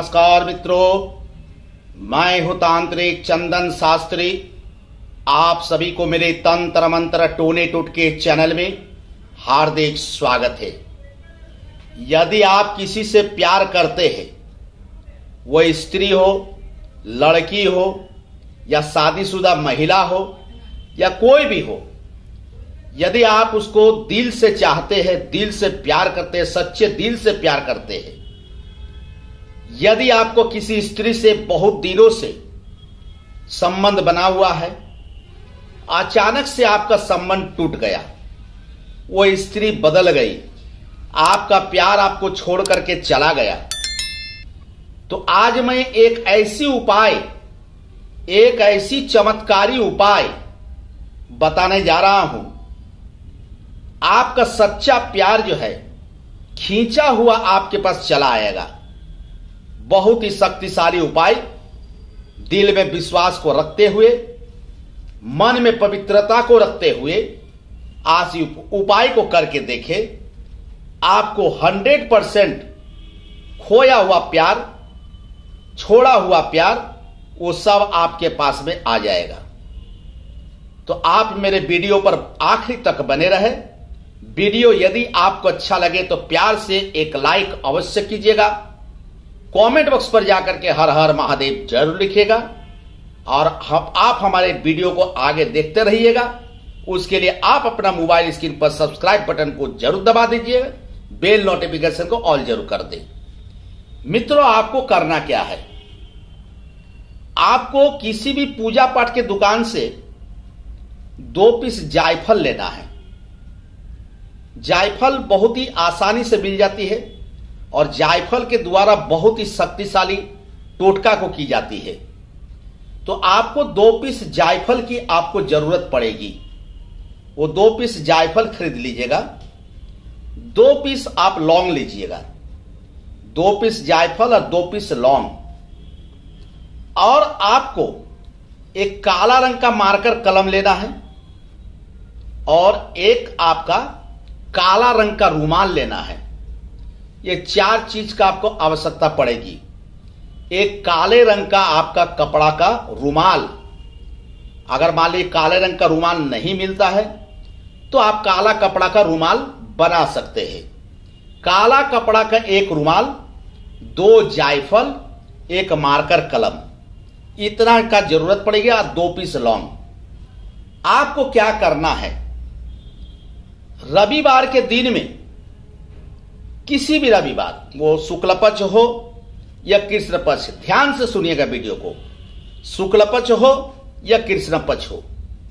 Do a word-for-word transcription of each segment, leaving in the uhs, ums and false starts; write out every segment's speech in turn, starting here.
नमस्कार मित्रों, मैं हूं तांत्रिक चंदन शास्त्री। आप सभी को मेरे तंत्र मंत्र टोने टुटके चैनल में हार्दिक स्वागत है। यदि आप किसी से प्यार करते हैं, वो स्त्री हो, लड़की हो या शादीशुदा महिला हो या कोई भी हो, यदि आप उसको दिल से चाहते हैं, दिल से प्यार करते हैं, सच्चे दिल से प्यार करते हैं, यदि आपको किसी स्त्री से बहुत दिनों से संबंध बना हुआ है, अचानक से आपका संबंध टूट गया, वो स्त्री बदल गई, आपका प्यार आपको छोड़ करके चला गया, तो आज मैं एक ऐसी उपाय, एक ऐसी चमत्कारी उपाय बताने जा रहा हूं। आपका सच्चा प्यार जो है खींचा हुआ आपके पास चला आएगा। बहुत ही शक्तिशाली उपाय, दिल में विश्वास को रखते हुए, मन में पवित्रता को रखते हुए आज उपाय को करके देखें। आपको हंड्रेड परसेंट खोया हुआ प्यार, छोड़ा हुआ प्यार, वो सब आपके पास में आ जाएगा। तो आप मेरे वीडियो पर आखिरी तक बने रहे। वीडियो यदि आपको अच्छा लगे तो प्यार से एक लाइक अवश्य कीजिएगा। कमेंट बॉक्स पर जाकर के हर हर महादेव जरूर लिखिएगा और हम आप हमारे वीडियो को आगे देखते रहिएगा। उसके लिए आप अपना मोबाइल स्क्रीन पर सब्सक्राइब बटन को जरूर दबा दीजिएगा, बेल नोटिफिकेशन को ऑल जरूर कर दें। मित्रों, आपको करना क्या है, आपको किसी भी पूजा पाठ के दुकान से दो पीस जायफल लेना है। जायफल बहुत ही आसानी से मिल जाती है और जायफल के द्वारा बहुत ही शक्तिशाली टोटका को की जाती है। तो आपको दो पीस जायफल की आपको जरूरत पड़ेगी। वो दो पीस जायफल खरीद लीजिएगा। दो पीस आप लौंग लीजिएगा, दो पीस जायफल और दो पीस लौंग। और आपको एक काला रंग का मार्कर कलम लेना है और एक आपका काला रंग का रूमाल लेना है। ये चार चीज का आपको आवश्यकता पड़ेगी। एक काले रंग का आपका कपड़ा का रूमाल, अगर मान लीजिए काले रंग का रूमाल नहीं मिलता है तो आप काला कपड़ा का रूमाल बना सकते हैं। काला कपड़ा का एक रूमाल, दो जायफल, एक मार्कर कलम, इतना का जरूरत पड़ेगी और दो पीस लौंग। आपको क्या करना है, रविवार के दिन में, किसी भी रविवार, वो शुक्ल पक्ष हो या कृष्ण पक्ष, ध्यान से सुनिएगा वीडियो को, शुक्ल पक्ष हो या कृष्ण पक्ष हो,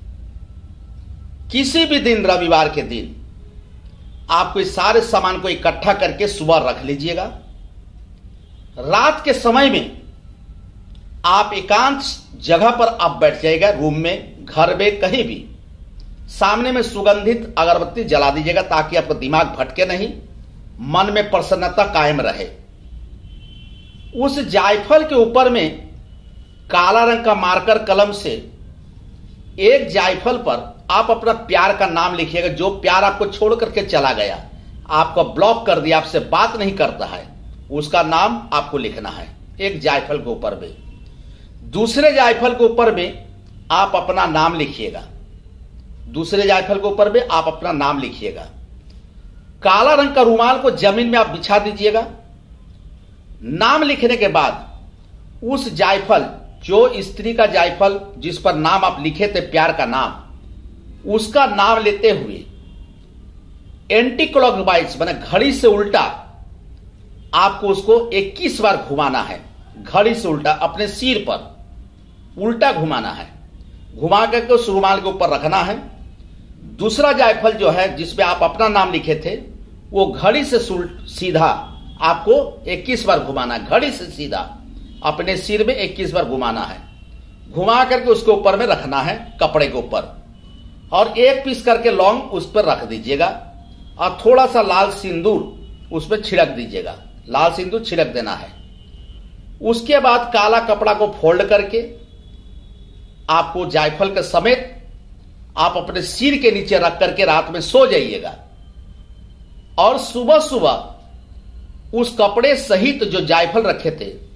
किसी भी दिन रविवार के दिन आपको इस सारे सामान को इकट्ठा करके सुबह रख लीजिएगा। रात के समय में आप एकांत जगह पर आप बैठ जाइएगा, रूम में, घर में, कहीं भी। सामने में सुगंधित अगरबत्ती जला दीजिएगा ताकि आपका दिमाग भटके नहीं, मन में प्रसन्नता कायम रहे। उस जायफल के ऊपर में काला रंग का मार्कर कलम से एक जायफल पर आप अपना प्यार का नाम लिखिएगा। जो प्यार आपको छोड़ करके चला गया, आपको ब्लॉक कर दिया, आपसे बात नहीं करता है, उसका नाम आपको लिखना है एक जायफल के ऊपर में। दूसरे जायफल के ऊपर में आप अपना नाम लिखिएगा। दूसरे जायफल के ऊपर में आप अपना नाम लिखिएगा। काला रंग का रूमाल को जमीन में आप बिछा दीजिएगा। नाम लिखने के बाद उस जायफल, जो स्त्री का जायफल जिस पर नाम आप लिखे थे, प्यार का नाम, उसका नाम लेते हुए एंटी क्लॉकवाइज माने घड़ी से उल्टा आपको उसको इक्कीस बार घुमाना है। घड़ी से उल्टा अपने सिर पर उल्टा घुमाना है। घुमा करके उस रूमाल के ऊपर रखना है। दूसरा जायफल जो है जिसपे आप अपना नाम लिखे थे, वो घड़ी से सीधा आपको इक्कीस बार घुमाना है। घड़ी से सीधा अपने सिर में इक्कीस बार घुमाना है। घुमा करके उसके ऊपर में रखना है, कपड़े के ऊपर, और एक पीस करके लौंग उस पर रख दीजिएगा और थोड़ा सा लाल सिंदूर उस पर छिड़क दीजिएगा। लाल सिंदूर छिड़क देना है। उसके बाद काला कपड़ा को फोल्ड करके आपको जायफल के समेत आप अपने सिर के नीचे रख करके रात में सो जाइएगा। और सुबह सुबह उस कपड़े सहित जो जायफल रखे थे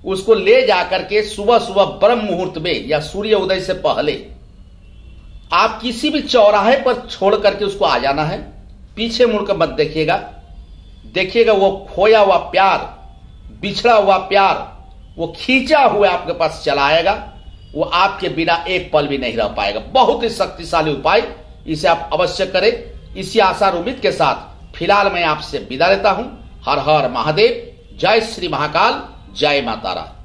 उसको ले जाकर के सुबह सुबह ब्रह्म मुहूर्त में या सूर्य उदय से पहले आप किसी भी चौराहे पर छोड़ करके उसको आ जाना है। पीछे मुड़कर मत देखिएगा। देखिएगा वो खोया हुआ प्यार, बिछड़ा हुआ प्यार, वो खींचा हुआ आपके पास चला आएगा। वो आपके बिना एक पल भी नहीं रह पाएगा। बहुत ही शक्तिशाली उपाय, इसे आप अवश्य करें। इसी आशा और उम्मीद के साथ फिलहाल मैं आपसे विदा लेता हूं। हर हर महादेव, जय श्री महाकाल, जय माता रा।